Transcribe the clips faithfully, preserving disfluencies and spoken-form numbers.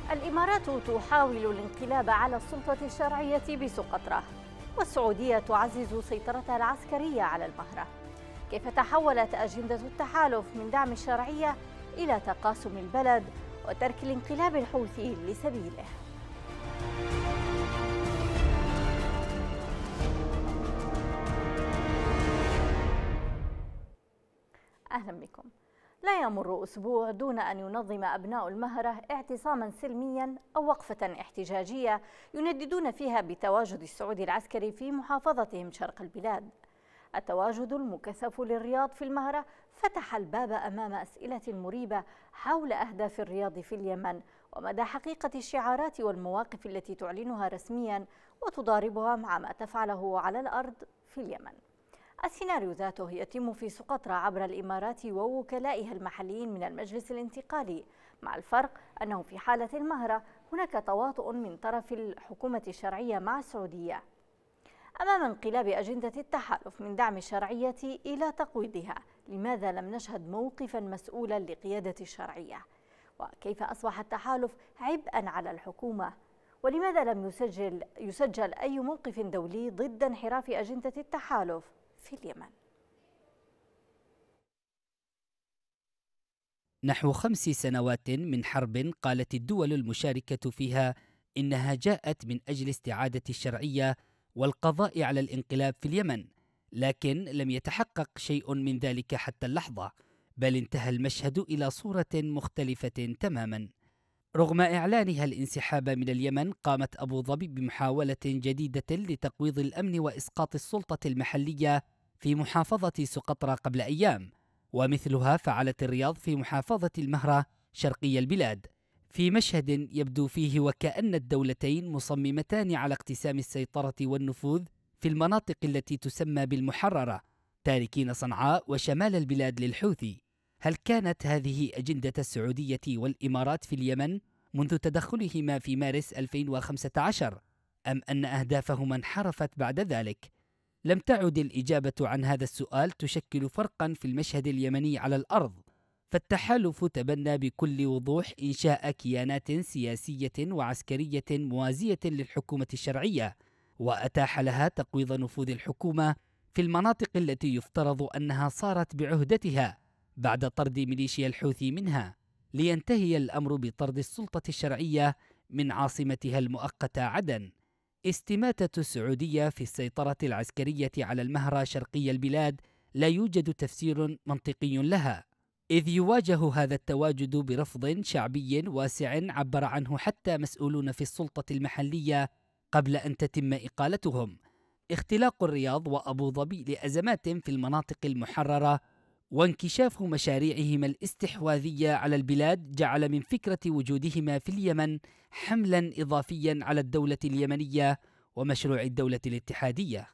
الإمارات تحاول الانقلاب على السلطة الشرعية بسقطرى، والسعودية تعزز سيطرتها العسكرية على المهرة. كيف تحولت أجندة التحالف من دعم الشرعية إلى تقاسم البلد وترك الانقلاب الحوثي لسبيله؟ أهلا بكم. لا يمر أسبوع دون أن ينظم أبناء المهرة اعتصاما سلميا أو وقفة احتجاجية ينددون فيها بتواجد السعودي العسكري في محافظتهم شرق البلاد. التواجد المكثف للرياض في المهرة فتح الباب أمام أسئلة مريبة حول أهداف الرياض في اليمن ومدى حقيقة الشعارات والمواقف التي تعلنها رسميا وتضاربها مع ما تفعله على الأرض في اليمن. السيناريو ذاته يتم في سقطرى عبر الإمارات ووكلائها المحليين من المجلس الانتقالي، مع الفرق أنه في حالة المهرة هناك تواطؤ من طرف الحكومة الشرعية مع السعودية. أمام انقلاب أجندة التحالف من دعم الشرعية إلى تقويضها، لماذا لم نشهد موقفا مسؤولا لقيادة الشرعية؟ وكيف أصبح التحالف عبئا على الحكومة؟ ولماذا لم يسجل, يسجل أي موقف دولي ضد انحراف أجندة التحالف في اليمن؟ نحو خمس سنوات من حرب قالت الدول المشاركة فيها إنها جاءت من أجل استعادة الشرعية والقضاء على الانقلاب في اليمن، لكن لم يتحقق شيء من ذلك حتى اللحظة، بل انتهى المشهد إلى صورة مختلفة تماما. رغم إعلانها الانسحاب من اليمن، قامت أبو ظبي بمحاولة جديدة لتقويض الأمن وإسقاط السلطة المحلية في محافظة سقطرى قبل أيام، ومثلها فعلت الرياض في محافظة المهرة شرقي البلاد، في مشهد يبدو فيه وكأن الدولتين مصممتان على اقتسام السيطرة والنفوذ في المناطق التي تسمى بالمحررة، تاركين صنعاء وشمال البلاد للحوثي. هل كانت هذه أجندة السعودية والإمارات في اليمن منذ تدخلهما في مارس ألفين وخمسة عشر، أم أن أهدافهما انحرفت بعد ذلك؟ لم تعد الإجابة عن هذا السؤال تشكل فرقا في المشهد اليمني على الأرض، فالتحالف تبنى بكل وضوح إنشاء كيانات سياسية وعسكرية موازية للحكومة الشرعية، وأتاح لها تقويض نفوذ الحكومة في المناطق التي يفترض أنها صارت بعهدتها بعد طرد ميليشيا الحوثي منها، لينتهي الأمر بطرد السلطة الشرعية من عاصمتها المؤقتة عدن. استماتة السعودية في السيطرة العسكرية على المهرة شرقي البلاد لا يوجد تفسير منطقي لها، إذ يواجه هذا التواجد برفض شعبي واسع عبر عنه حتى مسؤولون في السلطة المحلية قبل أن تتم إقالتهم. اختلاق الرياض وأبو ظبي لأزمات في المناطق المحررة وانكشاف مشاريعهما الاستحواذية على البلاد جعل من فكرة وجودهما في اليمن حملا إضافيا على الدولة اليمنية ومشروع الدولة الاتحادية.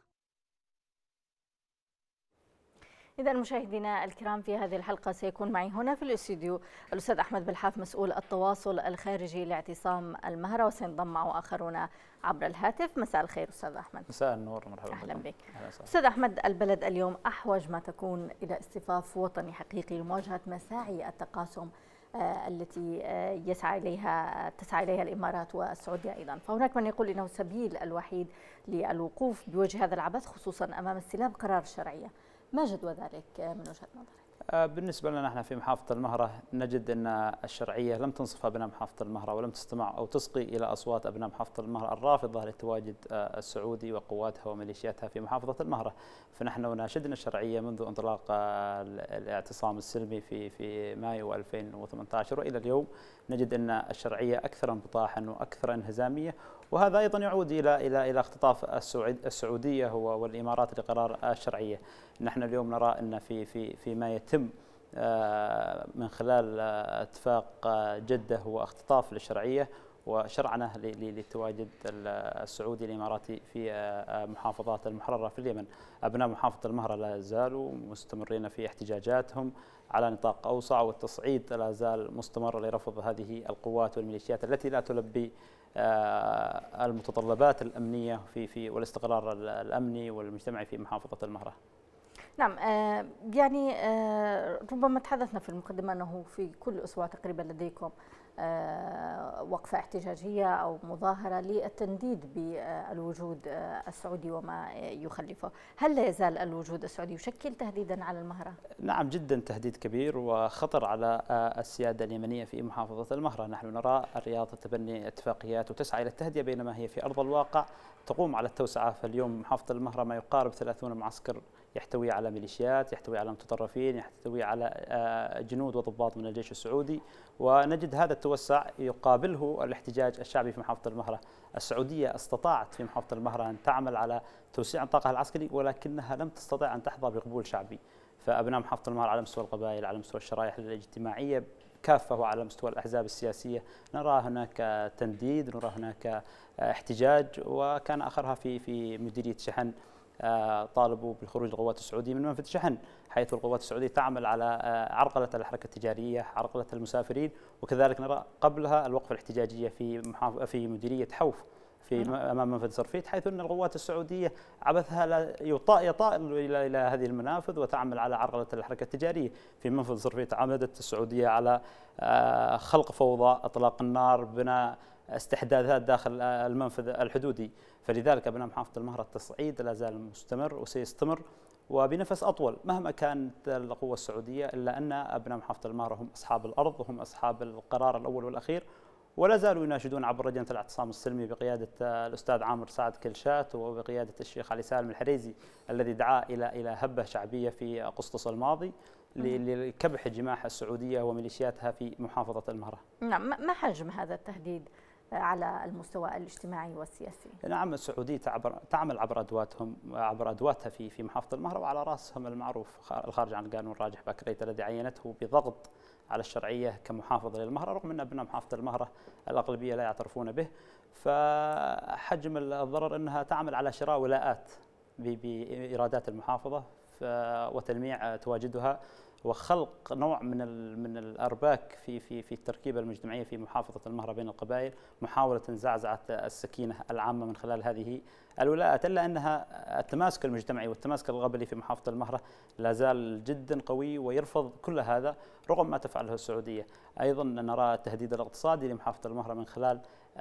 إذا مشاهدينا الكرام، في هذه الحلقة سيكون معي هنا في الاستوديو الأستاذ أحمد بالحاف مسؤول التواصل الخارجي لاعتصام المهرة، وسينضم معه آخرون عبر الهاتف. مساء الخير أستاذ أحمد. مساء النور، مرحبا. أهلا بك. أستاذ أحمد، البلد اليوم أحوج ما تكون إلى اصطفاف وطني حقيقي لمواجهة مساعي التقاسم التي يسعى إليها تسعى إليها الإمارات والسعودية أيضا، فهناك من يقول إنه السبيل الوحيد للوقوف بوجه هذا العبث خصوصا أمام استلاب قرار الشرعية. ما جدوى ذلك من وجهة نظرك؟ بالنسبة لنا نحن في محافظة المهرة نجد أن الشرعية لم تنصف أبناء محافظة المهرة ولم تستمع أو تصغي إلى أصوات أبناء محافظة المهرة الرافضة للتواجد السعودي وقواتها وميليشياتها في محافظة المهرة. فنحن ناشدنا الشرعية منذ انطلاق الاعتصام السلمي في في مايو ألفين وثمانية عشر وإلى اليوم، نجد أن الشرعية أكثر انبطاحا وأكثر انهزامية، وهذا أيضا يعود إلى إلى إلى اختطاف السعودية والإمارات لقرار الشرعية. نحن اليوم نرى أن في في فيما يتم من خلال اتفاق جدة هو اختطاف للشرعية وشرعنة للتواجد السعودي الإماراتي في محافظات المحررة في اليمن. أبناء محافظة المهرة لا زالوا مستمرين في احتجاجاتهم على نطاق أوسع، والتصعيد لا زال مستمر لرفض هذه القوات والميليشيات التي لا تلبي المتطلبات الأمنية في في والاستقرار الأمني والمجتمعي في محافظة المهرة. نعم، آه يعني آه ربما تحدثنا في المقدمة أنه في كل أسبوع تقريبا لديكم وقفة احتجاجية أو مظاهرة للتنديد بالوجود السعودي وما يخلفه. هل لا يزال الوجود السعودي يشكل تهديدا على المهرة؟ نعم، جدا تهديد كبير وخطر على السيادة اليمنية في محافظة المهرة. نحن نرى الرياض تبني اتفاقيات وتسعى إلى التهدئة، بينما هي في أرض الواقع تقوم على التوسعة. فاليوم محافظة المهرة ما يقارب ثلاثون معسكر يحتوي على ميليشيات، يحتوي على متطرفين، يحتوي على جنود وضباط من الجيش السعودي، ونجد هذا التوسع يقابله الاحتجاج الشعبي في محافظة المهرة. السعودية استطاعت في محافظة المهرة أن تعمل على توسيع نطاقها العسكري، ولكنها لم تستطع أن تحظى بقبول شعبي. فأبناء محافظة المهرة على مستوى القبائل، على مستوى الشرائح الاجتماعية كافة، وعلى مستوى الأحزاب السياسية نرى هناك تنديد، نرى هناك احتجاج. وكان آخرها في في مديرية شحن طالبوا بالخروج القوات السعودية من منفذ شحن، حيث القوات السعودية تعمل على عرقلة الحركة التجارية، عرقلة المسافرين. وكذلك نرى قبلها الوقفة الاحتجاجية في في مديرية حوف في امام منفذ صرفيت، حيث ان القوات السعوديه عبثها لا يطاء يطائل الى الى هذه المنافذ وتعمل على عرقله الحركه التجاريه. في منفذ صرفيت عمدت السعوديه على خلق فوضى، اطلاق النار، بناء استحداثات داخل المنفذ الحدودي. فلذلك ابناء محافظه المهرة التصعيد لا زال مستمر وسيستمر وبنفس اطول مهما كانت القوه السعوديه، الا ان ابناء محافظه المهرة هم اصحاب الارض وهم اصحاب القرار الاول والاخير، ولا زالوا يناشدون عبر لجنة الاعتصام السلمي بقيادة الأستاذ عامر سعد كلشات وبقيادة الشيخ علي سالم الحريزي الذي دعا إلى إلى هبة شعبية في أغسطس الماضي لكبح جماح السعودية وميليشياتها في محافظة المهرة. نعم، ما حجم هذا التهديد على المستوى الاجتماعي والسياسي؟ نعم، السعودية تعمل عبر أدواتهم عبر أدواتها في في محافظة المهرة، وعلى رأسهم المعروف الخارج عن القانون راجح باكريت الذي عينته بضغط على الشرعية كمحافظة للمهرة، رغم أن أبناء محافظة المهرة الأغلبية لا يعترفون به. فحجم الضرر أنها تعمل على شراء ولاءات بإيرادات المحافظة وتلميع تواجدها وخلق نوع من من الأرباك في في في التركيبة المجتمعية في محافظة المهرة بين القبائل، محاولة زعزعة السكينة العامة من خلال هذه الولاءات. إلا أنها التماسك المجتمعي والتماسك القبلي في محافظة المهرة لا زال جدا قوي ويرفض كل هذا رغم ما تفعله السعودية. أيضا نرى التهديد الاقتصادي لمحافظة المهرة من خلال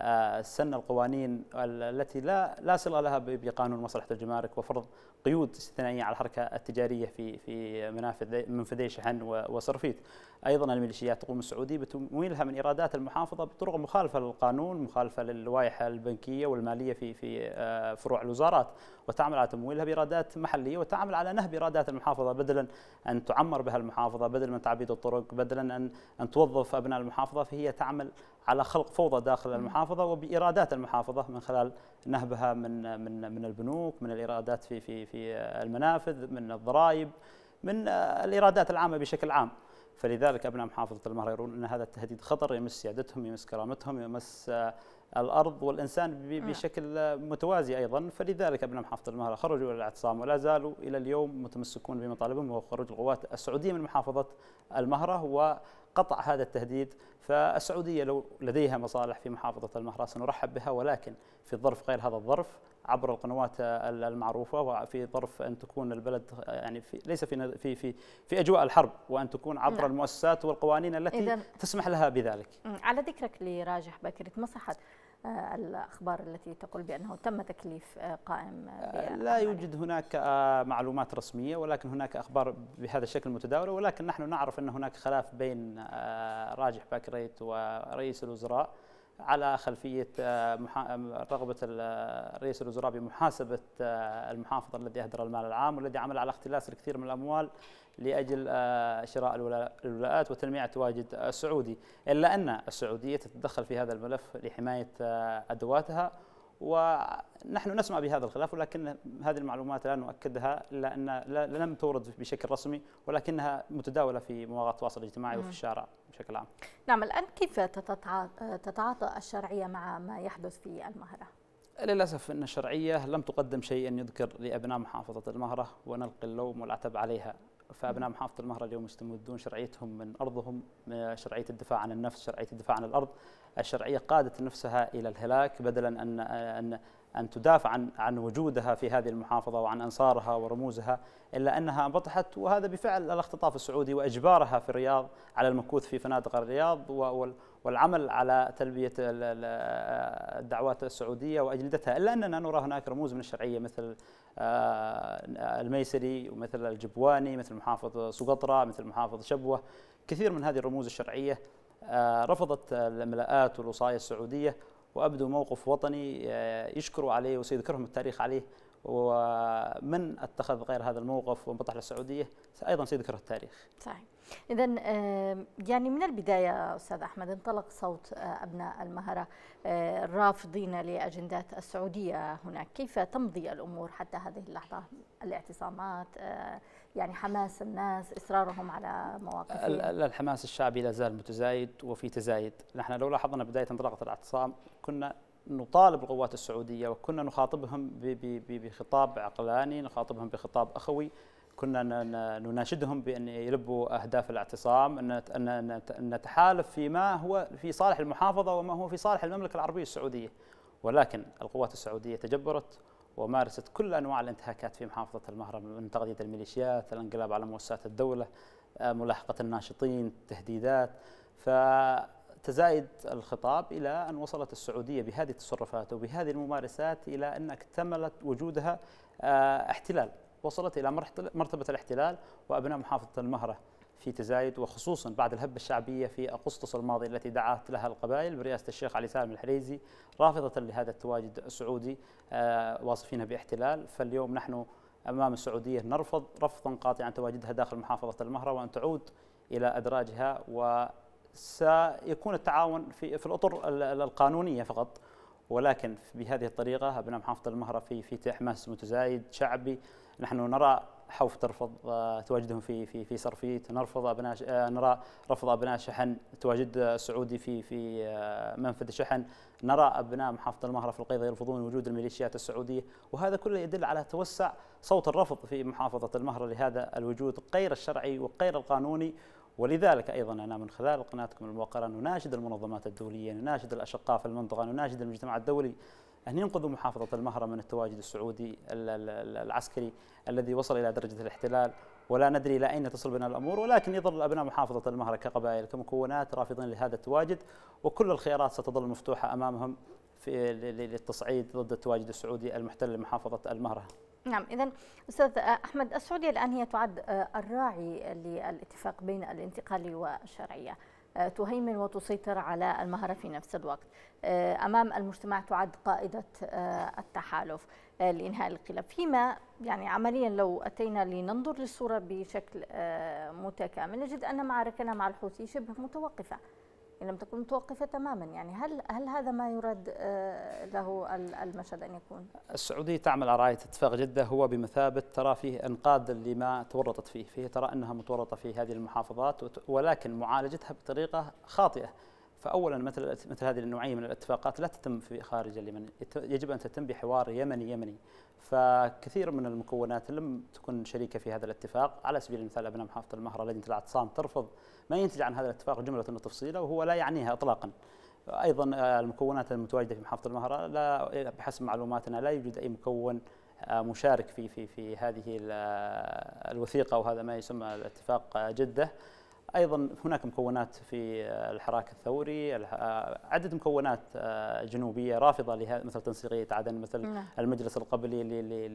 سن القوانين التي لا لا صلة لها بقانون مصلحة الجمارك وفرض قيود استثنائية على الحركة التجارية في في منافذ منفذي شحن وصرفيت. أيضا الميليشيات تقوم السعودية بتمويلها من إيرادات المحافظة بطرق مخالفة للقانون، مخالفة للوائح البنكية والمالية في في فروع الوزارات، وتعمل على تمويلها بإيرادات محلية، وتعمل على نهب إيرادات المحافظة بدلا أن تعمر بها المحافظة، بدلا من تعبيد الطرق، بدلا أن أن توظف أبناء المحافظة، فهي تعمل على خلق فوضى داخل المحافظة وبإيرادات المحافظة من خلال نهبها من من من البنوك، من الإيرادات في في في المنافذ، من الضرائب، من الإيرادات العامة بشكل عام. فلذلك أبناء محافظة المهرة يرون أن هذا التهديد خطر يمس سيادتهم، يمس كرامتهم، يمس الأرض والإنسان بشكل متوازي أيضا. فلذلك أبناء محافظة المهرة خرجوا إلى الاعتصام ولا زالوا إلى اليوم متمسكون بمطالبهم، وهو خروج القوات السعودية من محافظة المهرة وقطع هذا التهديد. فالسعودية لو لديها مصالح في محافظة المهرة سنرحب بها، ولكن في ظرف غير هذا الظرف عبر القنوات المعروفة، وفي ظرف أن تكون البلد يعني في ليس في في في في أجواء الحرب، وأن تكون عبر نعم. المؤسسات والقوانين التي تسمح لها بذلك. على ذكرك لراجح باكريت، ما صحت الأخبار التي تقول بأنه تم تكليف قائم؟ لا يوجد هناك معلومات رسمية، ولكن هناك أخبار بهذا الشكل متداولة، ولكن نحن نعرف أن هناك خلاف بين راجح باكريت ورئيس الوزراء على خلفية رغبة رئيس الوزراء بمحاسبة المحافظ الذي أهدر المال العام والذي عمل على اختلاس الكثير من الأموال لأجل شراء الولاءات وتلميع التواجد السعودي. إلا أن السعودية تتدخل في هذا الملف لحماية أدواتها، ونحن نسمع بهذا الخلاف، ولكن هذه المعلومات لا نؤكدها، إلا أن لم تورد بشكل رسمي، ولكنها متداولة في مواقع التواصل الاجتماعي وفي الشارع بشكل عام. نعم، الآن كيف تتعاطى الشرعية مع ما يحدث في المهرة؟ للأسف أن الشرعية لم تقدم شيئا يذكر لأبناء محافظة المهرة، ونلقي اللوم والعتب عليها. فأبناء محافظة المهرة اليوم يستمدون شرعيتهم من أرضهم، شرعية الدفاع عن النفس، شرعية الدفاع عن الأرض. الشرعية قادت نفسها إلى الهلاك بدلا أن أن أن تدافع عن عن وجودها في هذه المحافظة وعن أنصارها ورموزها، إلا أنها انبطحت، وهذا بفعل الاختطاف السعودي وإجبارها في الرياض على المكوث في فنادق الرياض والعمل على تلبية الدعوات السعودية وأجندتها. إلا أننا نرى هناك رموز من الشرعية مثل الميسري ومثل الجبواني، مثل محافظ سقطرى، مثل محافظ شبوة. كثير من هذه الرموز الشرعية رفضت الملاءات والوصايا السعودية، وأبدوا موقف وطني يشكروا عليه وسيذكرهم التاريخ عليه، ومن اتخذ غير هذا الموقف وانبطح للسعودية أيضا سيذكره التاريخ. صحيح. إذا يعني من البداية أستاذ أحمد انطلق صوت أبناء المهرة الرافضين لأجندات السعودية هناك، كيف تمضي الأمور حتى هذه اللحظة؟ الاعتصامات، يعني حماس الناس، إصرارهم على مواقفهم. الحماس الشعبي لا زال متزايد وفي تزايد. نحن لو لاحظنا بداية انطلاقة الاعتصام كنا نطالب القوات السعودية وكنا نخاطبهم بخطاب عقلاني، نخاطبهم بخطاب أخوي، كنا نناشدهم بأن يلبوا أهداف الاعتصام، أن نتحالف فيما هو في صالح المحافظة وما هو في صالح المملكة العربية السعودية. ولكن القوات السعودية تجبرت ومارست كل أنواع الانتهاكات في محافظة المهرة، من تغطية الميليشيات، الانقلاب على مؤسسات الدولة، ملاحقة الناشطين، تهديدات. فتزايد الخطاب إلى أن وصلت السعودية بهذه التصرفات وبهذه الممارسات إلى أن اكتملت وجودها احتلال، وصلت إلى مرتبة الاحتلال. وأبناء محافظة المهرة في تزايد، وخصوصا بعد الهبة الشعبية في أغسطس الماضي التي دعت لها القبائل برئاسة الشيخ علي سالم الحريزي رافضة لهذا التواجد السعودي واصفينها باحتلال. فاليوم نحن أمام السعودية نرفض رفضا قاطعا تواجدها داخل محافظة المهرة وأن تعود إلى أدراجها، وسيكون التعاون في في الأطر القانونية فقط. ولكن بهذه الطريقة أبناء محافظة المهرة في في حماس متزايد شعبي. نحن نرى حوف ترفض تواجدهم في في في صرفيت، نرفض ابناء نرى رفض ابناء شحن تواجد السعودي في في منفذ شحن، نرى ابناء محافظه المهره في القيضه يرفضون وجود الميليشيات السعوديه، وهذا كله يدل على توسع صوت الرفض في محافظه المهره لهذا الوجود غير الشرعي وغير القانوني. ولذلك ايضا انا من خلال قناتكم الموقره نناشد المنظمات الدوليه، نناشد الاشقاء في المنطقه، نناشد المجتمع الدولي أن ينقذوا محافظة المهرة من التواجد السعودي العسكري الذي وصل إلى درجة الاحتلال، ولا ندري إلى أين تصل بنا الأمور. ولكن يظل أبناء محافظة المهرة كقبائل كمكونات رافضين لهذا التواجد، وكل الخيارات ستظل مفتوحة أمامهم في للتصعيد ضد التواجد السعودي المحتل لمحافظة المهرة. نعم. إذا أستاذ أحمد، السعودية الآن هي تعد الراعي للاتفاق بين الانتقالي والشرعية، تهيمن وتسيطر على المهرة في نفس الوقت، أمام المجتمع تعد قائدة التحالف لإنهاء الانقلاب. فيما يعني عمليا لو أتينا لننظر للصورة بشكل متكامل نجد أن معاركنا مع الحوثي شبه متوقفة، إن لم تكن متوقفة تماما. يعني هل هل هذا ما يراد له المشهد أن يكون؟ السعودية تعمل على رعاية اتفاق جدة، هو بمثابة ترى فيه إنقاذ لما تورطت فيه، فيه ترى أنها متورطة في هذه المحافظات، ولكن معالجتها بطريقة خاطئة. فأولا مثل مثل هذه النوعية من الاتفاقات لا تتم في خارج اليمن، يجب أن تتم بحوار يمني يمني. فكثير من المكونات لم تكن شريكة في هذا الاتفاق، على سبيل المثال أبناء محافظة المهرة لجنة الاعتصام ترفض ما ينتج عن هذا الاتفاق جملة وتفصيلا، وهو لا يعنيها إطلاقا. أيضا المكونات المتواجدة في محافظة المهرة لا بحسب معلوماتنا لا يوجد أي مكون مشارك في في في هذه الوثيقة وهذا ما يسمى الاتفاق جدة. أيضا هناك مكونات في الحراك الثوري، عدة مكونات جنوبية رافضة لها مثل تنسيقية عدن، مثل المجلس القبلي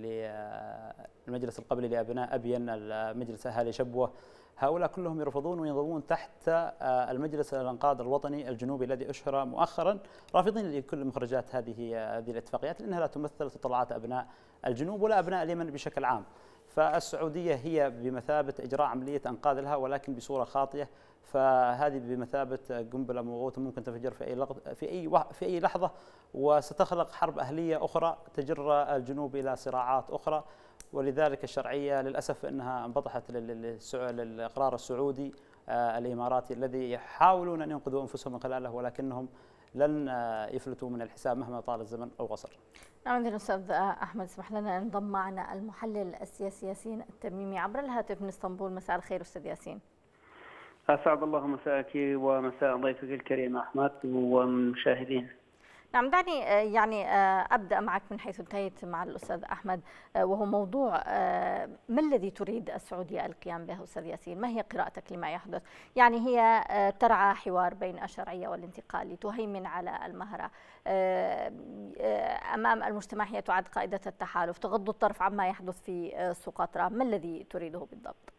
المجلس القبلي لأبناء أبين، المجلس أهالي شبوة، هؤلاء كلهم يرفضون وينضمون تحت المجلس الانقاذ الوطني الجنوبي الذي أشهر مؤخرا، رافضين لكل مخرجات هذه هذه الاتفاقيات لأنها لا تمثل تطلعات أبناء الجنوب ولا أبناء اليمن بشكل عام. فالسعودية هي بمثابة إجراء عملية أنقاذ لها ولكن بصورة خاطئة، فهذه بمثابة قنبلة موقوتة ممكن تنفجر في أي في أي في أي لحظة، وستخلق حرب أهلية أخرى تجر الجنوب إلى صراعات أخرى. ولذلك الشرعية للأسف أنها انبطحت للإقرار السعودي الإماراتي الذي يحاولون أن ينقذوا أنفسهم من خلاله، ولكنهم لن يفلتوا من الحساب مهما طال الزمن أو قصر. نعم. الأستاذ أحمد، اسمح لنا انضم معنا المحلل السياسي ياسين التميمي عبر الهاتف من اسطنبول. مساء الخير أستاذ ياسين. أسعد الله مساءك ومساء ضيفك الكريم أحمد والمشاهدين. نعم، دعني يعني أبدأ معك من حيث انتهيت مع الأستاذ أحمد، وهو موضوع ما الذي تريد السعودية القيام به أستاذ ياسين؟ ما هي قراءتك لما يحدث؟ يعني هي ترعى حوار بين الشرعية والانتقال لتهيمن على المهرة، أمام المجتمع هي تعد قائدة التحالف، تغض الطرف عما يحدث في سقطرى، ما الذي تريده بالضبط؟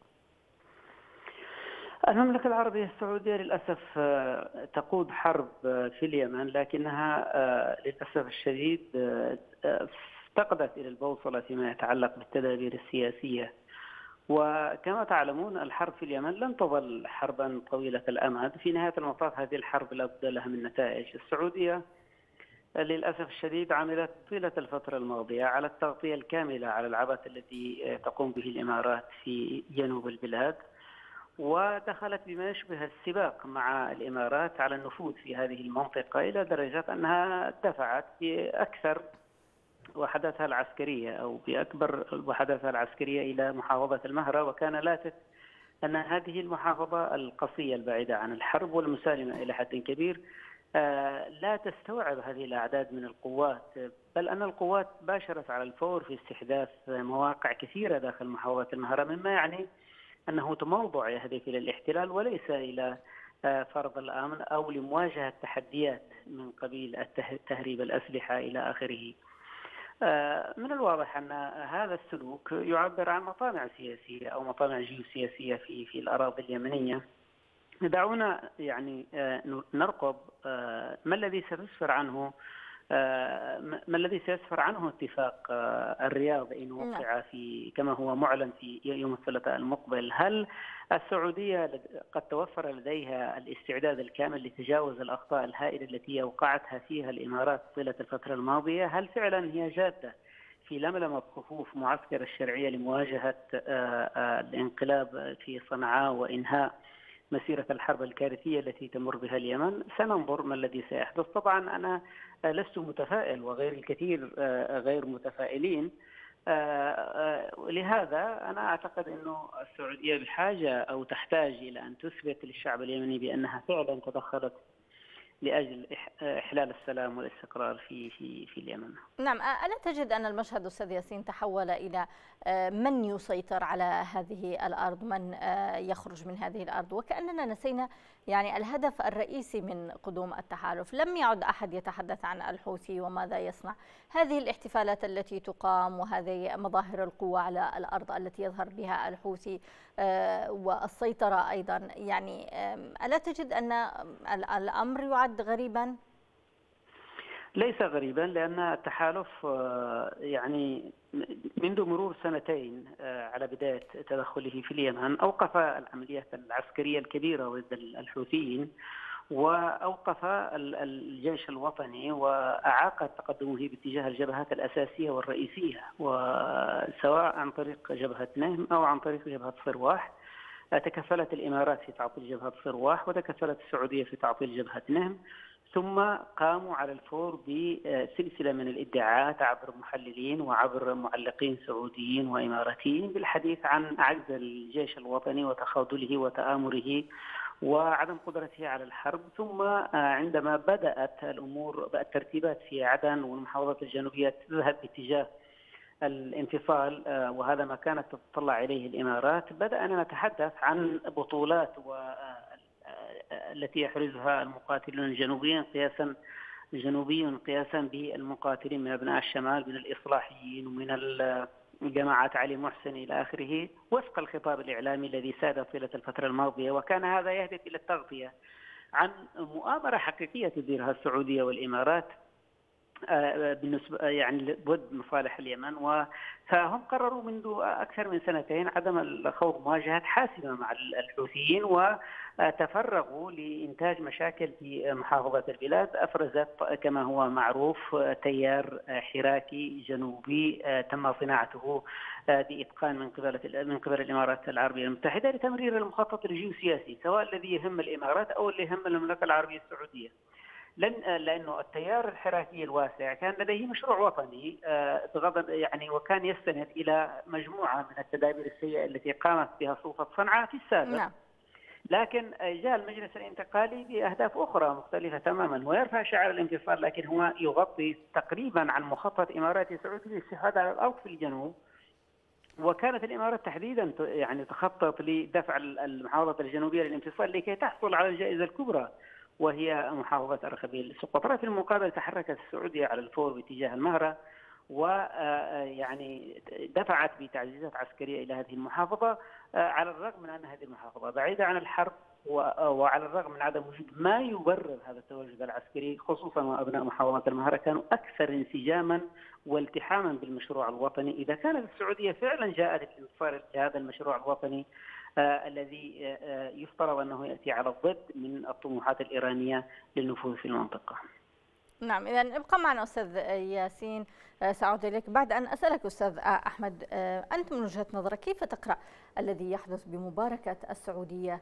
المملكة العربية السعودية للأسف تقود حرب في اليمن، لكنها للأسف الشديد افتقدت إلى البوصلة فيما يتعلق بالتدابير السياسية. وكما تعلمون الحرب في اليمن لن تظل حربا طويلة الأمد، في نهاية المطاف هذه الحرب لا بد لها من نتائج. السعودية للأسف الشديد عملت طيلة الفترة الماضية على التغطية الكاملة على العبث الذي تقوم به الإمارات في جنوب البلاد، ودخلت بما يشبه السباق مع الإمارات على النفوذ في هذه المنطقة إلى درجة أنها دفعت بأكثر وحداتها العسكرية أو بأكبر وحداتها العسكرية إلى محافظة المهرة، وكان لافت أن هذه المحافظة القصية البعيدة عن الحرب والمسالمة إلى حد كبير لا تستوعب هذه الأعداد من القوات، بل أن القوات باشرت على الفور في استحداث مواقع كثيرة داخل محافظة المهرة، مما يعني أنه تموضع يهدف إلى الاحتلال وليس إلى فرض الأمن أو لمواجهة تحديات من قبيل تهريب الأسلحة إلى آخره. من الواضح أن هذا السلوك يعبر عن مطامع سياسية أو مطامع جيوسياسية في في الأراضي اليمنية. دعونا يعني نرقب ما الذي سيسفر عنه ما الذي سيسفر عنه اتفاق الرياض إن وقع في كما هو معلن في يوم الثلاثاء المقبل. هل السعودية قد توفر لديها الاستعداد الكامل لتجاوز الأخطاء الهائلة التي أوقعتها فيها الإمارات طيلة الفترة الماضية؟ هل فعلا هي جادة في لملمة صفوف معسكر الشرعية لمواجهة الانقلاب في صنعاء وإنهاء مسيرة الحرب الكارثية التي تمر بها اليمن؟ سننظر ما الذي سيحدث. طبعا أنا لست متفائل وغير الكثير غير متفائلين، لهذا أنا أعتقد أنه السعودية بحاجة أو تحتاج إلى أن تثبت للشعب اليمني بأنها فعلا تدخلت لأجل إحلال السلام والاستقرار في في في اليمن. نعم، ألا تجد أن المشهد أستاذ ياسين تحول إلى من يسيطر على هذه الأرض، من يخرج من هذه الأرض، وكأننا نسينا يعني الهدف الرئيسي من قدوم التحالف؟ لم يعد أحد يتحدث عن الحوثي وماذا يصنع. هذه الاحتفالات التي تقام وهذه مظاهر القوة على الأرض التي يظهر بها الحوثي والسيطرة أيضا، يعني ألا تجد أن الأمر يعد غريبا؟ ليس غريبا، لأن التحالف يعني منذ مرور سنتين على بداية تدخله في اليمن أوقف العمليات العسكرية الكبيرة ضد الحوثيين، وأوقف الجيش الوطني وأعاق تقدمه باتجاه الجبهات الأساسية والرئيسية، وسواء عن طريق جبهة نهم أو عن طريق جبهة صرواح. تكفلت الإمارات في تعطيل جبهة صرواح وتكفلت السعودية في تعطيل جبهة نهم، ثم قاموا على الفور بسلسلة من الادعاءات عبر محللين وعبر معلقين سعوديين وإماراتيين بالحديث عن عجز الجيش الوطني وتخاذله وتآمره وعدم قدرته على الحرب. ثم عندما بدأت الأمور الترتيبات في عدن والمحافظات الجنوبية تذهب باتجاه الانفصال، وهذا ما كانت تتطلع إليه الإمارات، بدأنا نتحدث عن بطولات و التي يحرزها المقاتلون الجنوبيين قياسا جنوبيا قياسا بالمقاتلين من أبناء الشمال من الإصلاحيين ومن جماعات علي محسن إلى آخره، وفق الخطاب الإعلامي الذي ساد طيلة الفترة الماضية. وكان هذا يهدف إلى التغطية عن مؤامرة حقيقية تديرها السعودية والإمارات بالنسبة يعني ضد مصالح اليمن، فهم قرروا منذ أكثر من سنتين عدم الخوض مواجهات حاسمة مع الحوثيين، وتفرغوا لإنتاج مشاكل في محافظة البلاد أفرزت كما هو معروف تيار حراكي جنوبي تم صناعته بإتقان من قبل من قبل الإمارات العربية المتحدة لتمرير المخطط الجيوسياسي، سواء الذي يهم الإمارات أو اللي يهم المملكة العربية السعودية. لن لانه التيار الحراكي الواسع كان لديه مشروع وطني بغض يعني، وكان يستند الى مجموعه من التدابير السيئه التي قامت بها سلطه صنعاء في السابق. نعم. لكن جاء المجلس الانتقالي بأهداف أخرى مختلفة تماما ويرفع شعار الانفصال، لكن هو يغطي تقريبا عن مخطط إماراتي سعودي للاستحواذ على الأرض في الجنوب. وكانت الإمارات تحديدا يعني تخطط لدفع المحافظة الجنوبية للانفصال لكي تحصل على الجائزة الكبرى وهي محافظة أرخبيل سقطرى. في المقابل تحركت السعودية على الفور باتجاه المهرة ويعني دفعت بتعزيزات عسكرية إلى هذه المحافظة، على الرغم من أن هذه المحافظة بعيدة عن الحرب وعلى الرغم من عدم وجود ما يبرر هذا التواجد العسكري، خصوصا وأبناء محافظة المهرة كانوا أكثر انسجاما والتحاما بالمشروع الوطني. إذا كانت السعودية فعلا جاءت للانتصار لهذا المشروع الوطني آه الذي آه يفترض أنه يأتي على الضد من الطموحات الإيرانية للنفوذ في المنطقة. نعم، إذا ابقى معنا أستاذ ياسين، سأعود إليك بعد أن أسألك أستاذ أحمد، أنت من وجهة نظرك كيف تقرأ الذي يحدث بمباركة السعودية،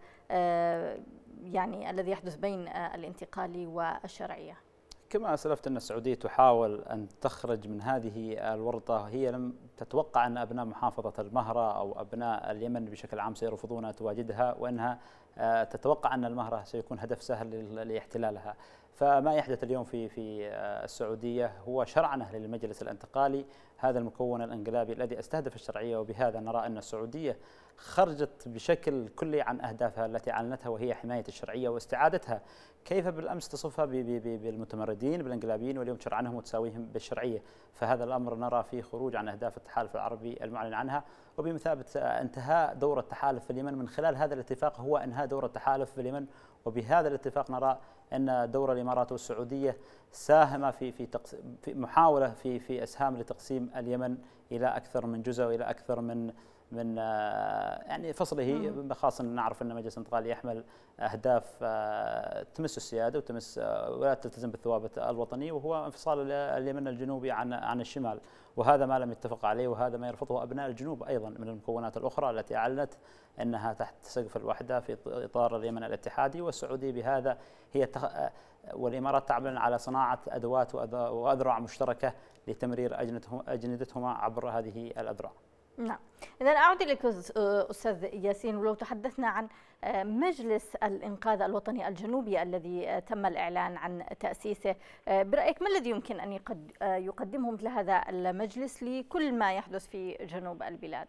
يعني الذي يحدث بين الانتقالي والشرعية؟ كما أسلفت أن السعودية تحاول أن تخرج من هذه الورطة. هي لم تتوقع أن أبناء محافظة المهرة أو أبناء اليمن بشكل عام سيرفضون تواجدها، وأنها تتوقع أن المهرة سيكون هدف سهل لاحتلالها. فما يحدث اليوم في في السعودية هو شرعنة للمجلس الانتقالي، هذا المكون الانقلابي الذي استهدف الشرعية، وبهذا نرى أن السعودية خرجت بشكل كلي عن أهدافها التي أعلنتها وهي حماية الشرعية واستعادتها. كيف بالأمس تصفها بالمتمردين بالانقلابيين واليوم تشرعنهم وتساويهم بالشرعية؟ فهذا الأمر نرى فيه خروج عن أهداف التحالف العربي المعلن عنها، وبمثابة انتهاء دور التحالف في اليمن من خلال هذا الاتفاق هو انهاء دور التحالف في اليمن. وبهذا الاتفاق نرى أن دور الإمارات والسعودية ساهم في في, في محاولة في في إسهام لتقسيم اليمن إلى أكثر من جزء وإلى أكثر من من يعني فصله، خاصة نعرف أن مجلس الانتقالي يحمل أهداف تمس السيادة وتمس ولا تلتزم بالثوابت الوطنية، وهو انفصال اليمن الجنوبي عن عن الشمال، وهذا ما لم يتفق عليه وهذا ما يرفضه أبناء الجنوب أيضا من المكونات الأخرى التي أعلنت أنها تحت سقف الوحدة في إطار اليمن الاتحادي. والسعودية بهذا هي تخ... والإمارات تعمل على صناعة أدوات وأذرع مشتركة لتمرير أجندتهما عبر هذه الأذرع. نعم، إذا أعود إليك أستاذ ياسين، ولو تحدثنا عن مجلس الإنقاذ الوطني الجنوبي الذي تم الإعلان عن تأسيسه، برأيك ما الذي يمكن أن يقدمه مثل هذا المجلس لكل ما يحدث في جنوب البلاد؟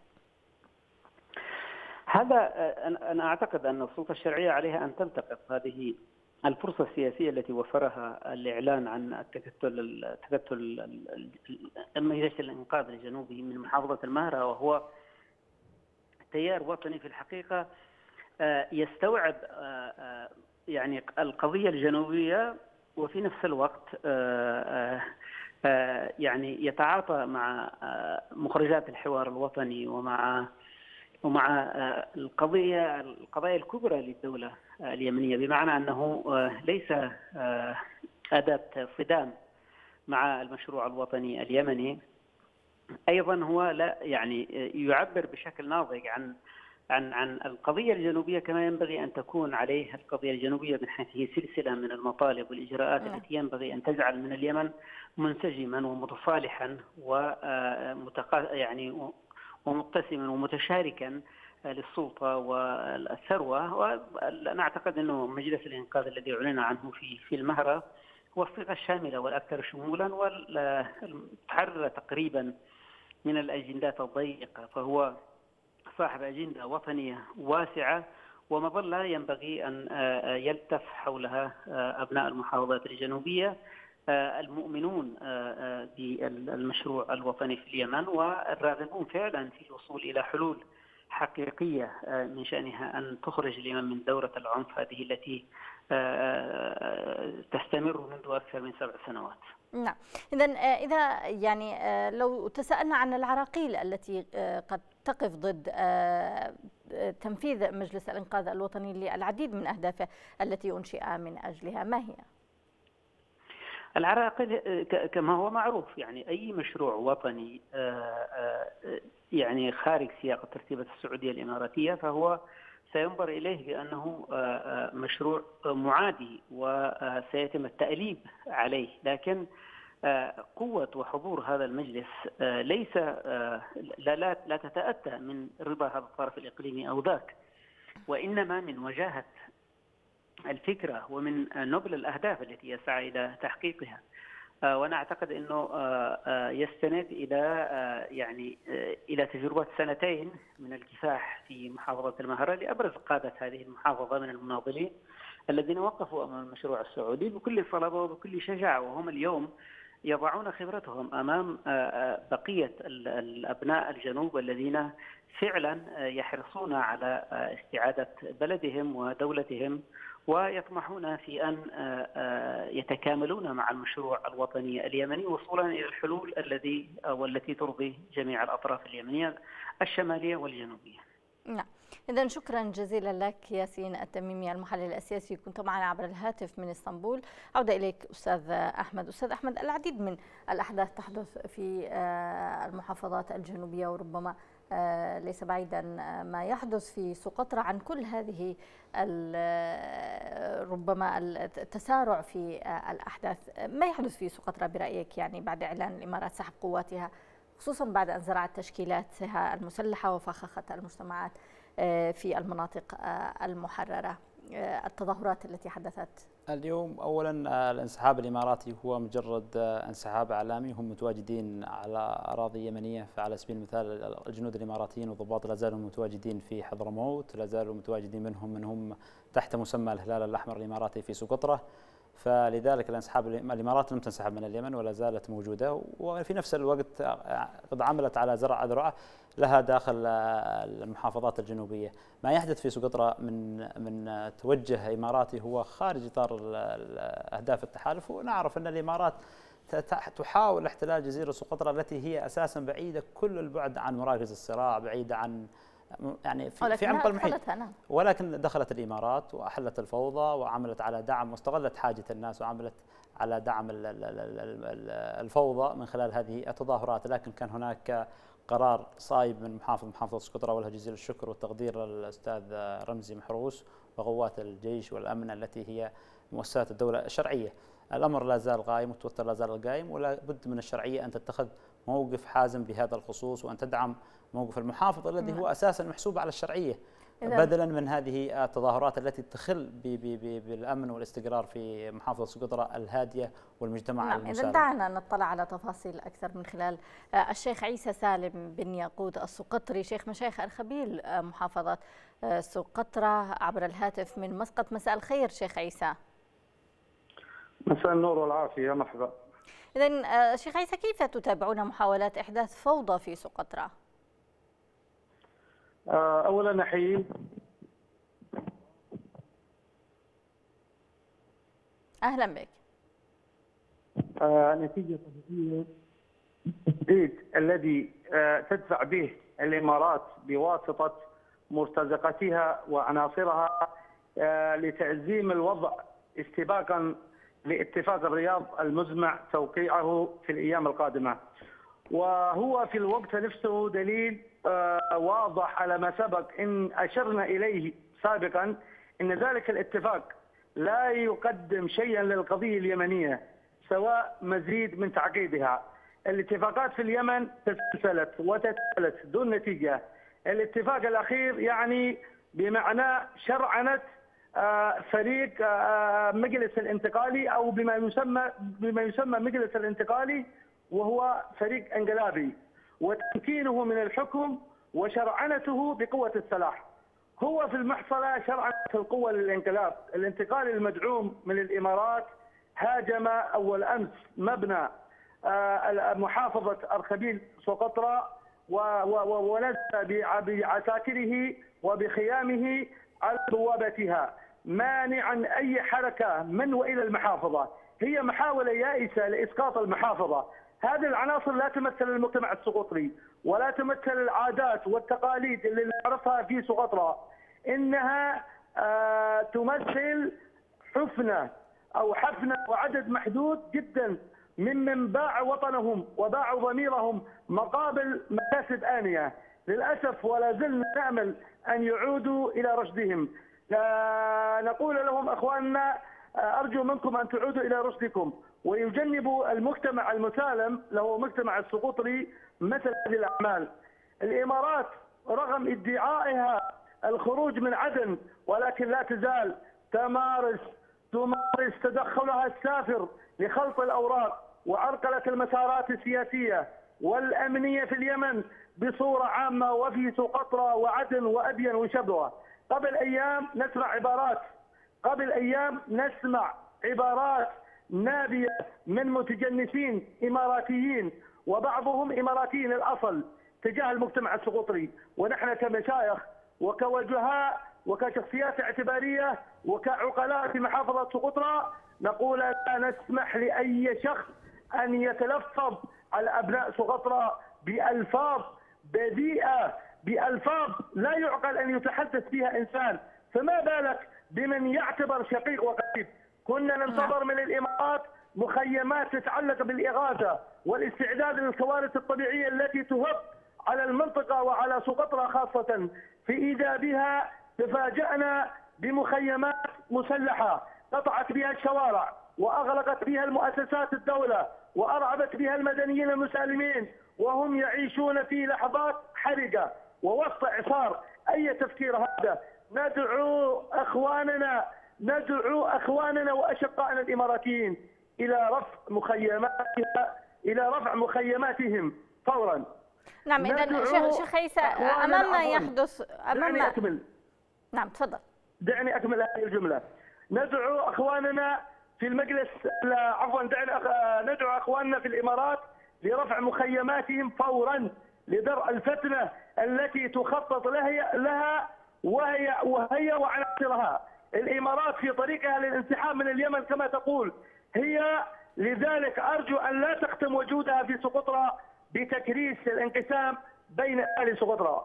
هذا أنا أعتقد أن السلطة الشرعية عليها أن تلتقط هذه الفرصة السياسية التي وفرها الإعلان عن التكتل تكتل المجلس الإنقاذ الجنوبي من محافظة المهرة، وهو تيار وطني في الحقيقة يستوعب يعني القضية الجنوبية وفي نفس الوقت يعني يتعاطى مع مخرجات الحوار الوطني ومع ومع القضية القضايا الكبرى للدولة اليمنية، بمعنى أنه ليس أداة صدام مع المشروع الوطني اليمني. أيضا هو لا يعني يعبر بشكل ناضج عن عن عن القضية الجنوبية كما ينبغي أن تكون عليه القضية الجنوبية، من حيث هي سلسلة من المطالب والإجراءات التي ينبغي أن تجعل من اليمن منسجما ومتصالحا ومتقا يعني ومقتسما ومتشاركا للسلطة والثروة. وأنا أعتقد أنه مجلس الإنقاذ الذي أعلن عنه في في المهرة هو الصيغة الشاملة والأكثر شمولا والمتحرر تقريبا من الأجندات الضيقة، فهو صاحب أجندة وطنية واسعة ومظلة ينبغي أن يلتف حولها أبناء المحافظات الجنوبية المؤمنون بالمشروع الوطني في اليمن والراغبون فعلا في الوصول إلى حلول حقيقية من شأنها أن تخرج اليمن من دورة العنف هذه التي تستمر منذ أكثر من سبع سنوات. نعم، إذا إذا يعني لو تساءلنا عن العراقيل التي قد تقف ضد تنفيذ مجلس الإنقاذ الوطني للعديد من أهدافه التي أنشئ من أجلها، ما هي؟ العراقيل كما هو معروف يعني أي مشروع وطني يعني خارج سياق ترتيبات السعودية الإماراتية فهو سينظر إليه بأنه مشروع معادي وسيتم التأليب عليه. لكن قوة وحضور هذا المجلس ليس لا لا, لا تتأتى من رضا هذا الطرف الإقليمي أو ذاك، وإنما من وجاهة الفكرة ومن نبل الأهداف التي يسعى إلى تحقيقها. وأنا أعتقد أنه يستند إلى يعني إلى تجربة سنتين من الكفاح في محافظة المهرة لأبرز قادة هذه المحافظة من المناضلين الذين وقفوا أمام المشروع السعودي بكل صلابة وبكل شجاعة، وهم اليوم يضعون خبرتهم أمام بقية الأبناء الجنوب الذين فعلا يحرصون على استعادة بلدهم ودولتهم، ويطمحون في أن يتكاملون مع المشروع الوطني اليمني وصولا إلى الحلول الذي والتي ترضي جميع الأطراف اليمنية الشمالية والجنوبية. نعم، إذا شكرا جزيلا لك ياسين التميمي المحلل السياسي، كنت معنا عبر الهاتف من اسطنبول. عودة إليك أستاذ أحمد. أستاذ أحمد، العديد من الأحداث تحدث في المحافظات الجنوبية، وربما ليس بعيدا ما يحدث في سقطرى عن كل هذه ربما التسارع في الأحداث. ما يحدث في سقطرى برأيك يعني بعد إعلان الإمارات سحب قواتها، خصوصا بعد أن زرعت تشكيلاتها المسلحة وفخخت المجتمعات في المناطق المحررة؟ التظاهرات التي حدثت اليوم، أولا الانسحاب الإماراتي هو مجرد انسحاب إعلامي، هم متواجدين على أراضي يمنية، فعلى سبيل المثال الجنود الإماراتيين والضباط لا زالوا متواجدين في حضرموت، لا زالوا متواجدين منهم من هم تحت مسمى الهلال الأحمر الإماراتي في سقطرى، فلذلك الانسحاب الإمارات لم تنسحب من اليمن ولا زالت موجودة، وفي نفس الوقت قد عملت على زرع أذرع لها داخل المحافظات الجنوبية. ما يحدث في سقطرى من من توجه إماراتي هو خارج إطار أهداف التحالف، ونعرف أن الإمارات تحاول احتلال جزيرة سقطرى التي هي أساسا بعيدة كل البعد عن مراكز الصراع، بعيدة عن يعني في, في عمق المحيط، ولكن دخلت الإمارات وأحلت الفوضى وعملت على دعم واستغلت حاجة الناس وعملت على دعم الفوضى من خلال هذه التظاهرات. لكن كان هناك قرار صايب من محافظ محافظة سقطرى، وله جزيل الشكر والتقدير للأستاذ رمزي محروس وقوات الجيش والأمن التي هي مؤسسات الدولة الشرعية. الأمر لا زال قائم والتوتر لا زال قائم، ولا بد من الشرعية أن تتخذ موقف حازم بهذا الخصوص، وأن تدعم موقف المحافظ الذي هو أساسا محسوب على الشرعية، بدلا من هذه التظاهرات التي تخل بالأمن والاستقرار في محافظة سقطرى الهادية والمجتمع نعم المسالم. إذا دعنا نطلع على تفاصيل أكثر من خلال الشيخ عيسى سالم بن ياقوت السقطري، شيخ مشايخ أرخبيل محافظة سقطرى، عبر الهاتف من مسقط. مساء الخير شيخ عيسى. مساء النور والعافية، مرحبا. إذن شيخ عيسى، كيف تتابعون محاولات إحداث فوضى في سقطرى؟ أولا نحيي أهلا بك. نتيجة طبيعية التهديد الذي تدفع به الإمارات بواسطة مرتزقتها وعناصرها لتعزيم الوضع استباقا لاتفاق الرياض المزمع توقيعه في الأيام القادمة، وهو في الوقت نفسه دليل واضح على ما سبق إن أشرنا إليه سابقا، إن ذلك الاتفاق لا يقدم شيئا للقضية اليمنية سواء مزيد من تعقيدها. الاتفاقات في اليمن تسلسلت وتتسلسل دون نتيجة. الاتفاق الأخير يعني بمعنى شرعنة فريق مجلس الانتقالي أو بما يسمى بما يسمى مجلس الانتقالي، وهو فريق انقلابي، وتمكينه من الحكم وشرعنته بقوة السلاح. هو في المحصلة شرعنة القوة للانقلاب. الانتقال المدعوم من الإمارات هاجم أول أمس مبنى محافظة أرخبيل سقطرى ونزل بعساكره وبخيامه على بوابتها مانعا أي حركة من وإلى المحافظة. هي محاولة يائسة لإسقاط المحافظة. هذه العناصر لا تمثل المجتمع السقطري ولا تمثل العادات والتقاليد اللي نعرفها في سقطرى، إنها آه تمثل حفنة أو حفنة وعدد محدود جدا ممن باعوا وطنهم وباعوا ضميرهم مقابل مكاسب آنية. للأسف ولا زلنا نأمل أن يعودوا إلى رشدهم. نقول لهم أخواننا أرجو منكم أن تعودوا إلى رشدكم ويجنبوا المجتمع المسالم له مجتمع السقطري مثل هذه الأعمال. الإمارات رغم ادعائها الخروج من عدن، ولكن لا تزال تمارس تمارس تدخلها السافر لخلط الأوراق وعرقلة المسارات السياسية والأمنية في اليمن بصورة عامة وفي سقطرى وعدن وأبين وشبوة. قبل أيام نسمع عبارات قبل أيام نسمع عبارات نابية من متجنسين إماراتيين وبعضهم إماراتيين الأصل تجاه المجتمع السقطري، ونحن كمشايخ وكوجهاء وكشخصيات اعتبارية وكعقلاء في محافظة سقطرى نقول لا نسمح لأي شخص أن يتلفظ على أبناء سقطرى بألفاظ بذيئة، بألفاظ لا يعقل أن يتحدث بها إنسان، فما بالك بمن يعتبر شقيق وقريب. كنا ننتظر من الإمارات مخيمات تتعلق بالإغاثة والاستعداد للكوارث الطبيعية التي تهب على المنطقة وعلى سقطرى خاصة، في إيجابها تفاجأنا بمخيمات مسلحة قطعت بها الشوارع وأغلقت بها المؤسسات الدولة وأرعبت بها المدنيين المسالمين وهم يعيشون في لحظات حرجة ووسط إعصار. أي تفكير هذا؟ ندعو أخواننا ندعو أخواننا وأشقائنا الإماراتيين إلى رفع مخيماتها إلى رفع مخيماتهم فورا. نعم، إذا شيخ شيخ عيسى أمام ما يحدث أمام دعني أكمل. نعم تفضل. دعني أكمل هذه الجملة. ندعو أخواننا في المجلس عفوا دعني أخ... ندعو أخواننا في الإمارات لرفع مخيماتهم فورا لدرء الفتنة التي تخطط لها, لها وهي وهي وعناصرها. الإمارات في طريقها للانسحاب من اليمن كما تقول هي، لذلك أرجو أن لا تختم وجودها في سقطرى بتكريس الانقسام بين أهل سقطرى.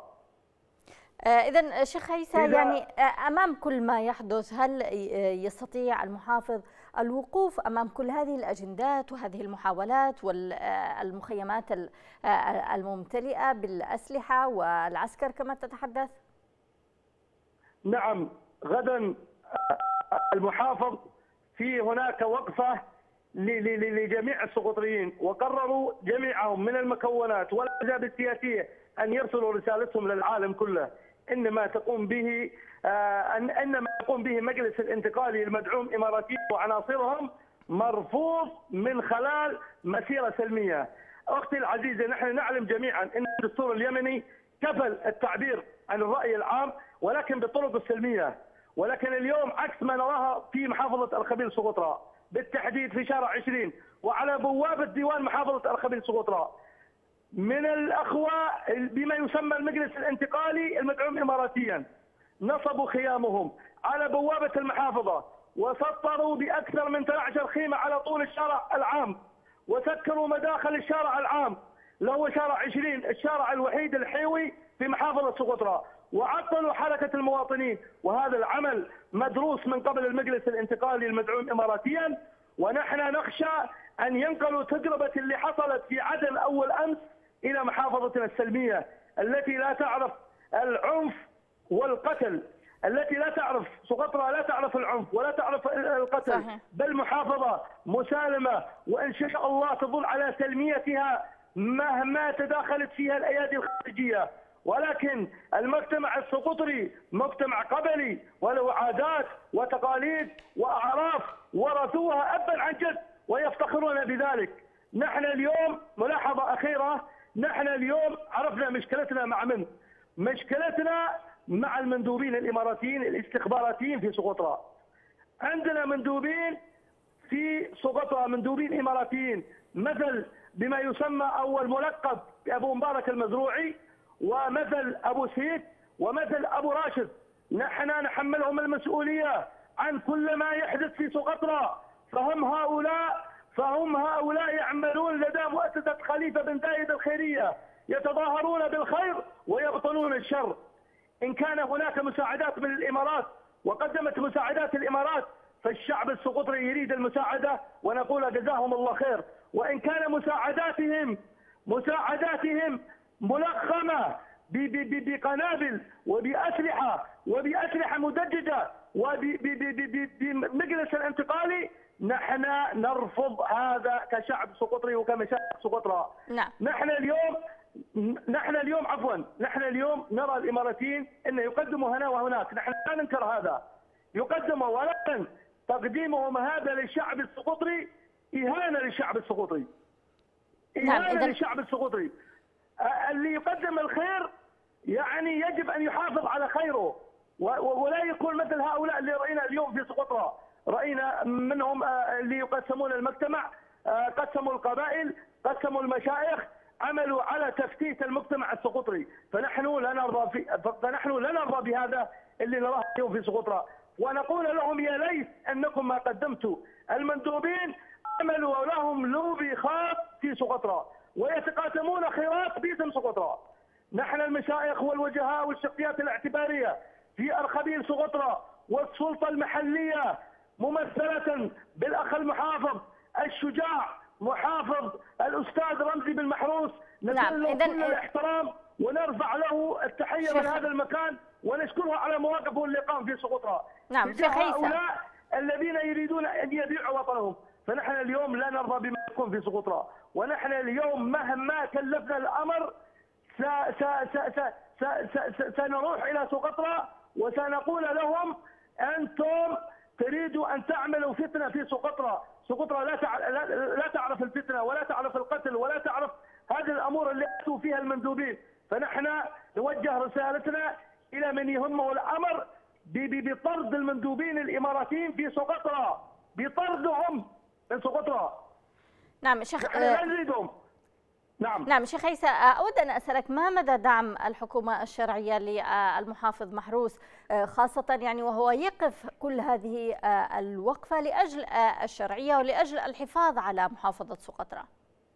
إذا شيخ عيسى، يعني أمام كل ما يحدث هل يستطيع المحافظ الوقوف أمام كل هذه الأجندات وهذه المحاولات والمخيمات الممتلئة بالأسلحة والعسكر كما تتحدث؟ نعم، غدا المحافظ في هناك وقفة لجميع السقطريين، وقرروا جميعهم من المكونات والأحزاب السياسية أن يرسلوا رسالتهم للعالم كله إن ما تقوم به أن أن ما يقوم به مجلس الانتقالي المدعوم إماراتيين وعناصرهم مرفوض من خلال مسيرة سلمية. أختي العزيزة، نحن نعلم جميعا أن الدستور اليمني كفل التعبير عن الرأي العام ولكن بالطرق السلمية، ولكن اليوم عكس ما نراها في محافظة الخبيل سقطرى بالتحديد في شارع عشرين وعلى بوابة ديوان محافظة الخبيل سقطرى من الأخوة بما يسمى المجلس الانتقالي المدعوم إماراتيا نصبوا خيامهم على بوابة المحافظة وسطروا بأكثر من اثنتي عشرة خيمة على طول الشارع العام وسكروا مداخل الشارع العام اللي هو شارع عشرين، الشارع الوحيد الحيوي في محافظة سقطرى، وعطلوا حركة المواطنين. وهذا العمل مدروس من قبل المجلس الانتقالي المدعوم إماراتيا، ونحن نخشى أن ينقلوا تجربة اللي حصلت في عدن أول أمس إلى محافظتنا السلمية التي لا تعرف العنف والقتل، التي لا تعرف سقطرى لا تعرف العنف ولا تعرف القتل. صحيح. بل محافظة مسالمة وإن شاء الله تظل على سلميتها مهما تداخلت فيها الأيادي الخارجية، ولكن المجتمع السقطري مجتمع قبلي وله عادات وتقاليد وأعراف ورثوها أبا عن جد ويفتخرون بذلك. نحن اليوم ملاحظة أخيرة، نحن اليوم عرفنا مشكلتنا مع من؟ مشكلتنا مع المندوبين الإماراتيين الاستخباراتيين في سقطرى. عندنا مندوبين في سقطرى مندوبين إماراتيين مثل بما يسمى أو الملقب بأبو مبارك المزروعي ومثل أبو سيد ومثل أبو راشد. نحن نحملهم المسؤولية عن كل ما يحدث في سقطرى، فهم هؤلاء فهم هؤلاء يعملون لدى مؤسسة خليفة بن زايد الخيرية، يتظاهرون بالخير ويبطلون الشر. إن كان هناك مساعدات من الإمارات وقدمت مساعدات الإمارات فالشعب السقطري يريد المساعدة ونقول جزاهم الله خير، وإن كان مساعداتهم مساعداتهم ملخمة بقنابل وبأسلحة وبأسلحة مدججة وبمجلس الانتقالي، نحن نرفض هذا كشعب سقطري وكمشايخ سقطرى. نعم. نحن اليوم نحن اليوم عفوا نحن اليوم نرى الاماراتيين ان يقدموا هنا وهناك، نحن لا ننكر هذا، يقدموا، ولكن تقديمهم هذا للشعب السقطري اهانه للشعب السقطري. اهانه نعم. للشعب السقطري. اللي يقدم الخير يعني يجب ان يحافظ على خيره، ولا يكون مثل هؤلاء اللي راينا اليوم في سقطرى، راينا منهم اللي يقسمون المجتمع، قسموا القبائل، قسموا المشايخ، عملوا على تفتيت المجتمع السقطري، فنحن لا نرضى في فنحن لا نرضى بهذا اللي نراه اليوم في سقطرى، ونقول لهم يا ليت انكم ما قدمتوا المندوبين عملوا لهم لوبي خاص في سقطرى ويتقاسمون خيرات باسم سقطرى. نحن المشايخ والوجهاء والشخصيات الاعتباريه في ارخبيل سقطرى والسلطه المحليه ممثله بالاخ المحافظ الشجاع محافظ الاستاذ رمزي بن محروس، نسأل له كل الاحترام ونرفع له التحيه من هذا المكان ونشكره على مواقفه اللي قام في سقطرى. نعم شيخ عيسى، هؤلاء الذين يريدون ان يبيعوا وطنهم، فنحن اليوم لا نرضى بما يكون في سقطرى، ونحن اليوم مهما كلفنا الامر سنروح الى سقطرى وسنقول لهم انتم تريدوا ان تعملوا فتنه في سقطرى، سقطرى لا لا تعرف الفتنه ولا تعرف القتل ولا تعرف هذه الامور اللي اتوا فيها المندوبين، فنحن نوجه رسالتنا الى من يهمه الامر بطرد المندوبين الاماراتيين في سقطرى، بطردهم من سقطرى. نعم شيخ، نحن لا نريدهم. نعم نعم شيخ عيسى، أود أن أسألك ما مدى دعم الحكومة الشرعية للمحافظ محروس، خاصة يعني وهو يقف كل هذه الوقفة لأجل الشرعية ولأجل الحفاظ على محافظة سقطرى؟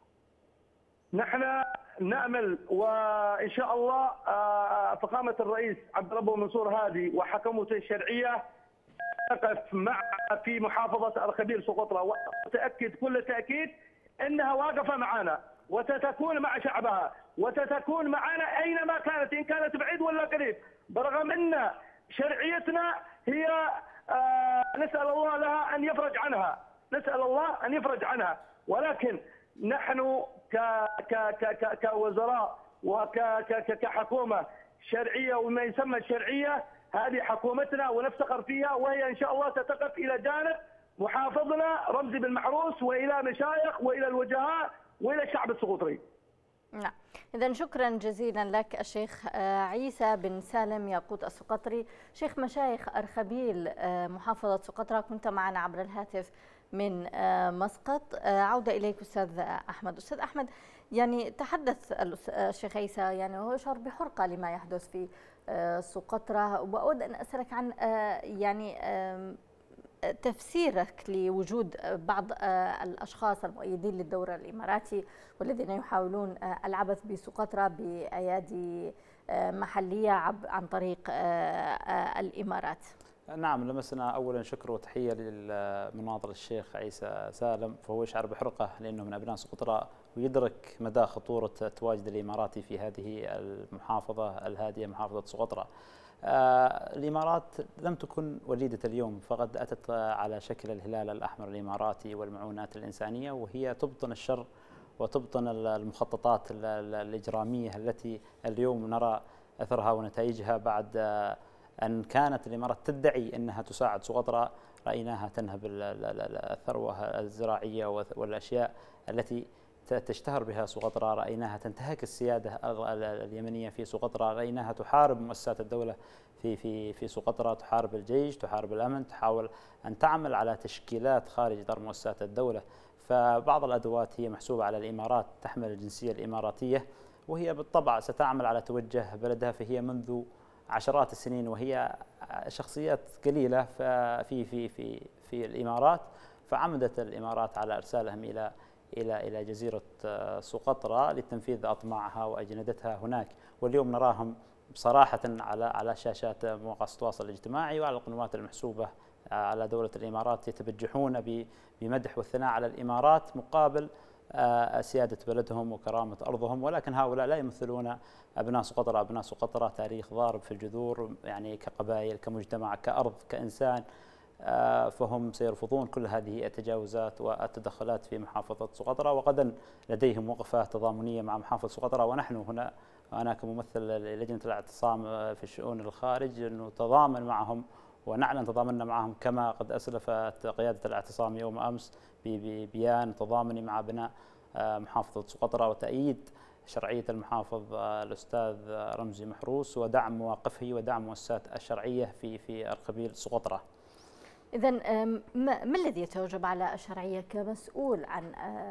نحن نأمل وإن شاء الله فخامة الرئيس عبد ربه منصور هادي وحكومته الشرعية تقف مع في محافظة أرخبيل سقطرى، وتأكد كل تأكيد أنها واقفة معنا وستكون مع شعبها وستكون معنا أينما كانت، إن كانت بعيد ولا قريب، برغم أن شرعيتنا هي آه نسأل الله لها أن يفرج عنها، نسأل الله أن يفرج عنها، ولكن نحن ك ك ك كوزراء وكحكومة شرعية وما يسمى الشرعية، هذه حكومتنا ونفتخر فيها، وهي إن شاء الله ستقف إلى جانب محافظنا رمزي بن محروس وإلى مشايخ وإلى الوجهاء وإلى الشعب السقطري. نعم، إذا شكرا جزيلا لك الشيخ عيسى بن سالم ياقوت السقطري، شيخ مشايخ أرخبيل محافظة سقطرى، كنت معنا عبر الهاتف من مسقط. عودة إليك أستاذ أحمد. أستاذ أحمد، يعني تحدث الشيخ عيسى يعني وهو يشعر بحرقة لما يحدث في سقطرى، وأود أن أسألك عن يعني تفسيرك لوجود بعض الأشخاص المؤيدين للدور الإماراتي والذين يحاولون العبث بسقطرى بأيادي محلية عن طريق الإمارات. نعم، لمسنا أولا شكر وتحية للمناضل الشيخ عيسى سالم، فهو يشعر بحرقة لأنه من أبناء سقطرى ويدرك مدى خطورة التواجد الإماراتي في هذه المحافظة الهادية محافظة سقطرى. آه الإمارات لم تكن وليدة اليوم، فقد أتت على شكل الهلال الأحمر الإماراتي والمعونات الإنسانية، وهي تبطن الشر وتبطن المخططات الإجرامية التي اليوم نرى أثرها ونتائجها بعد آه أن كانت الإمارات تدعي أنها تساعد سقطرى، رأيناها تنهب الثروة الزراعية والأشياء التي تشتهر بها سقطرى، رأيناها تنتهك السيادة اليمنية في سقطرى، رأيناها تحارب مؤسسات الدولة في في في سقطرى، تحارب الجيش، تحارب الأمن، تحاول أن تعمل على تشكيلات خارج إطار مؤسسات الدولة. فبعض الأدوات هي محسوبة على الإمارات، تحمل الجنسية الإماراتية، وهي بالطبع ستعمل على توجه بلدها، فهي منذ عشرات السنين وهي شخصيات قليلة في في في في الإمارات، فعمدت الإمارات على إرسالهم إلى إلى إلى جزيرة سقطرى لتنفيذ أطماعها وأجندتها هناك. واليوم نراهم بصراحة على على شاشات مواقع التواصل الاجتماعي وعلى القنوات المحسوبة على دولة الإمارات يتبجحون بمدح والثناء على الإمارات مقابل سيادة بلدهم وكرامة أرضهم، ولكن هؤلاء لا يمثلون أبناء سقطرى. أبناء سقطرى تاريخ ضارب في الجذور، يعني كقبائل، كمجتمع، كأرض، كإنسان، فهم سيرفضون كل هذه التجاوزات والتدخلات في محافظة سقطرى، وغدا لديهم وقفة تضامنية مع محافظة سقطرى، ونحن هنا أنا كممثل لجنة الاعتصام في الشؤون الخارج نتضامن معهم ونعلن تضامننا معهم، كما قد أسلفت قيادة الاعتصام يوم أمس ببيان تضامني مع أبناء محافظة سقطرى وتأييد شرعية المحافظ الأستاذ رمزي محروس ودعم مواقفه ودعم مؤسسات الشرعية في في القبيل سقطرى. إذا ما الذي يتوجب على الشرعية كمسؤول عن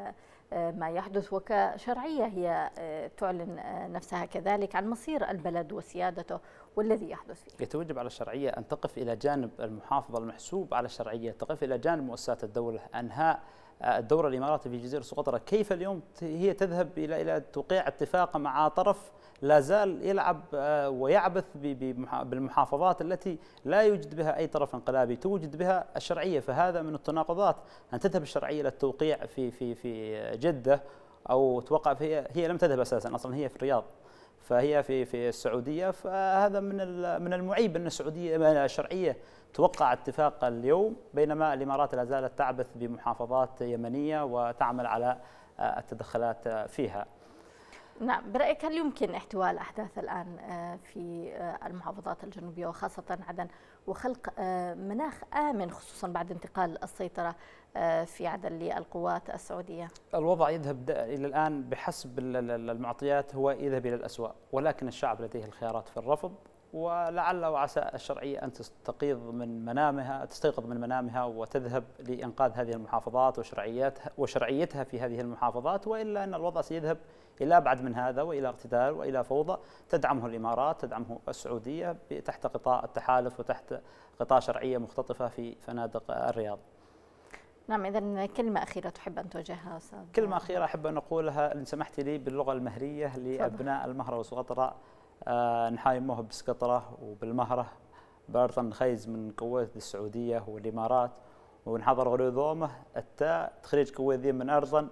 ما يحدث وكشرعية هي تعلن نفسها كذلك عن مصير البلد وسيادته والذي يحدث فيه؟ يتوجب على الشرعية أن تقف إلى جانب المحافظ المحسوب على الشرعية، تقف إلى جانب مؤسسات الدولة، أنهاء الدورة الإماراتي في جزيرة سقطرى. كيف اليوم هي تذهب إلى إلى توقيع اتفاق مع طرف لا زال يلعب ويعبث بالمحافظات التي لا يوجد بها أي طرف انقلابي توجد بها الشرعية؟ فهذا من التناقضات، أن تذهب الشرعية إلى التوقيع في في في جدة أو توقع فيها، هي لم تذهب أساسا، أصلا هي في الرياض، فهي في في السعودية. فهذا من من المعيب أن السعودية الشرعية توقع اتفاق اليوم بينما الإمارات لا زالت تعبث بمحافظات يمنية وتعمل على التدخلات فيها. نعم، برأيك هل يمكن احتواء الأحداث الآن في المحافظات الجنوبية وخاصة عدن وخلق مناخ آمن خصوصا بعد انتقال السيطرة في عدن للقوات السعودية؟ الوضع يذهب إلى الآن بحسب المعطيات هو يذهب إلى الأسوأ، ولكن الشعب لديه الخيارات في الرفض، ولعل وعسى الشرعية أن تستيقظ من منامها تستيقظ من منامها وتذهب لإنقاذ هذه المحافظات وشرعيتها وشرعيتها في هذه المحافظات، وإلا أن الوضع سيذهب إلى أبعد من هذا وإلى اقتتال وإلى فوضى تدعمه الإمارات تدعمه السعودية تحت غطاء التحالف وتحت غطاء شرعية مختطفة في فنادق الرياض. نعم، إذا كلمة أخيرة تحب أن توجهها أستاذ؟ كلمة أخيرة أحب أن أقولها إن سمحتي لي باللغة المهرية لأبناء المهرة وسقطرى. آه نحايموه بسقطرة وبالمهرة بارطن خيز من كويت السعودية والإمارات، ونحضر غريضومه التاء تخريج كويت من أرضا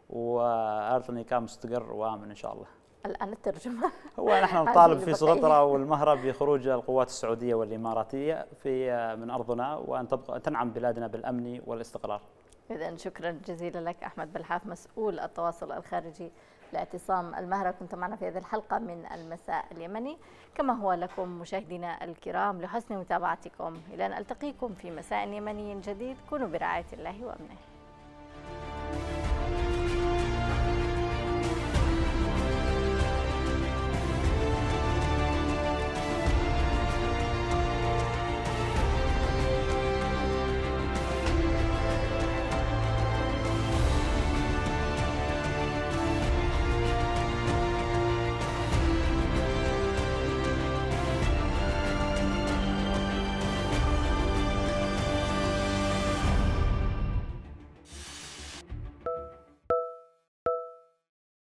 وأرضا كان مستقر وآمن إن شاء الله. الآن الترجمة هو نحن نطالب في سقطرى والمهرة بخروج القوات السعودية والإماراتية في من أرضنا، وأن تبقى تنعم بلادنا بالأمن والاستقرار. إذن شكرا جزيلا لك أحمد بلحاف، مسؤول التواصل الخارجي لاعتصام المهرة، كنت معنا في هذه الحلقة من المساء اليمني، كما هو لكم مشاهدينا الكرام لحسن متابعتكم. إلى أن ألتقيكم في مساء يمني جديد، كونوا برعاية الله وأمنه.